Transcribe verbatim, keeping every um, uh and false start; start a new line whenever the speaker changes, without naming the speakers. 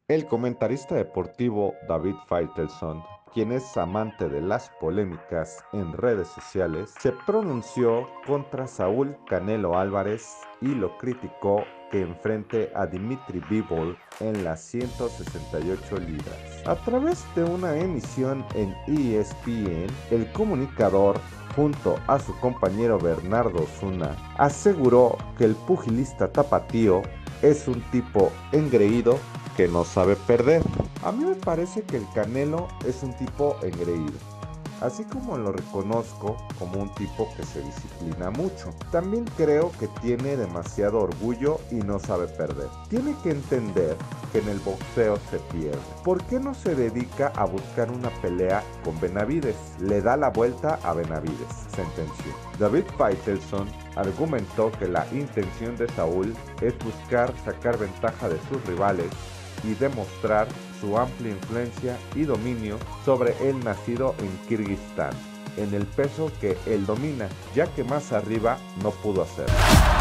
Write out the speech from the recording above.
El comentarista deportivo David Faitelson, quien es amante de las polémicas en redes sociales, se pronunció contra Saúl Canelo Álvarez y lo criticó que enfrente a Dimitri Bivol en las ciento sesenta y ocho libras. A través de una emisión en E S P N, el comunicador, junto a su compañero Bernardo Osuna, aseguró que el pugilista tapatío es un tipo engreído que no sabe perder. A mí me parece que el Canelo es un tipo engreído, así como lo reconozco como un tipo que se disciplina mucho. También creo que tiene demasiado orgullo y no sabe perder. Tiene que entender que en el boxeo se pierde. ¿Por qué no se dedica a buscar una pelea con Benavides? Le da la vuelta a Benavides, sentenció. David Faitelson argumentó que la intención de Saúl es buscar sacar ventaja de sus rivales y demostrar su amplia influencia y dominio sobre el nacido en Kirguistán, en el peso que él domina, ya que más arriba no pudo hacerlo.